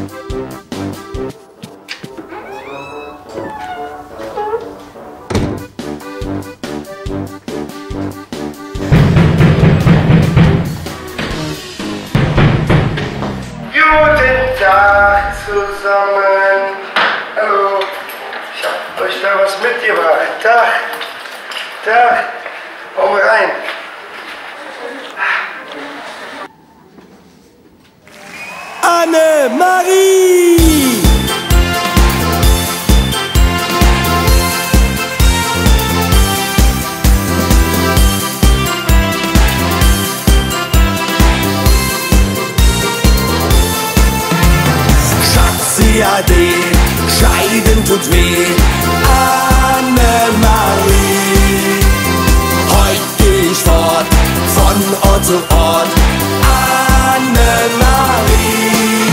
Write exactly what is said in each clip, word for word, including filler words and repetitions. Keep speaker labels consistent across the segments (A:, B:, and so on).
A: Guten Tag zusammen. Hallo, ich hab euch da was mitgebracht. Tag, Tag, komm rein.
B: Annemarie! Schatzi-Ade, Scheiden tut weh. Annemarie, heut geh ich fort, von Ort zu Ort. Annemarie,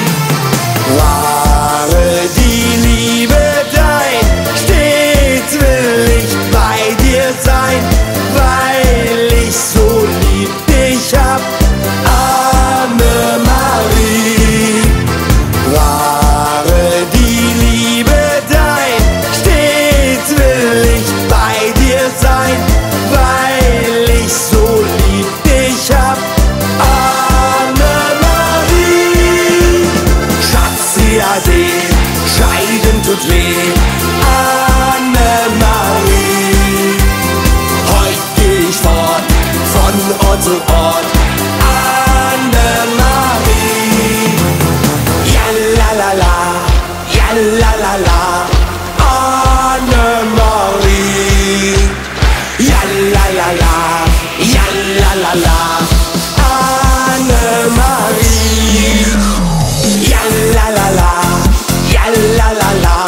B: wahre die Liebe dein, stets will ich bei dir sein, weil ich so lieb dich hab. Annemarie, wahre die Liebe dein, stets will ich bei dir sein, weil ich so lieb dich hab. Ade, Scheiden tut weh. Annemarie, heut geh ich fort, von Ort zu Ort. Annemarie, ja la la la, ja la la la. Annemarie, ja la la la, ja la la la. Annemarie, ja la la la. Ja la la la,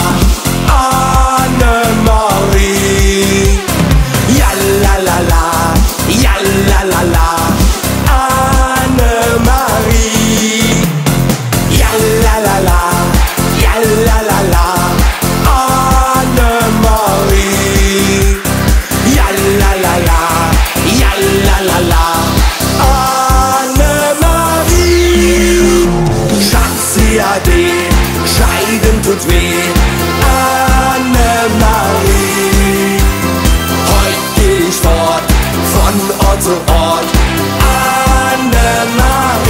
B: Annemarie. Ja la la la, ja la la la, Annemarie. Ja la la la, ja la la la, Annemarie. Ja la la la, ja la la la, Annemarie. Schatzi-Ade, Scheiden tut weh. Annemarie, heut geh ich fort, von Ort zu Ort. Annemarie,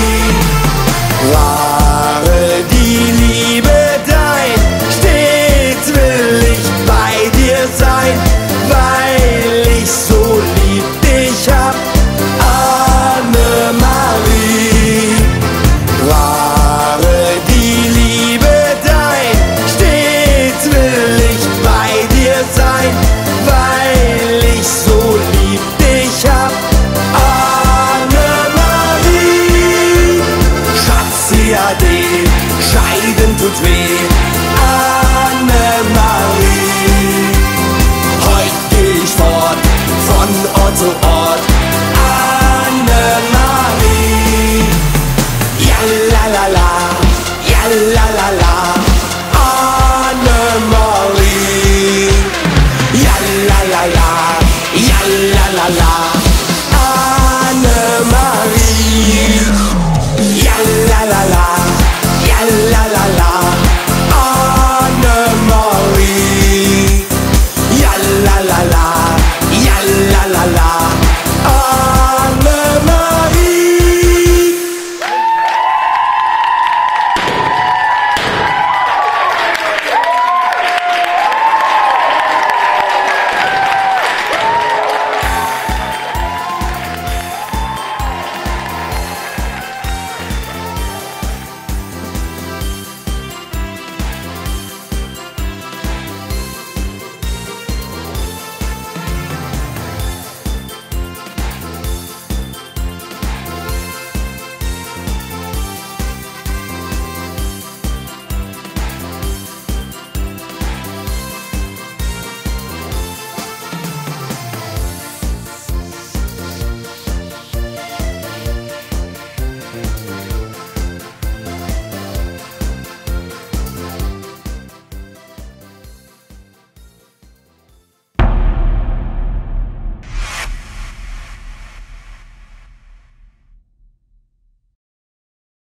B: wahre die Liebe dein, stets will ich bei dir sein, weil ich so lieb dich hab. Annemarie, wahre die Liebe dein, stets will ich bei dir sein, weil ich so lieb dich hab. Annemarie, Schatzi-Ade, Scheiden tut weh. Annemarie, heut geh ich fort, von Ort zu Ort.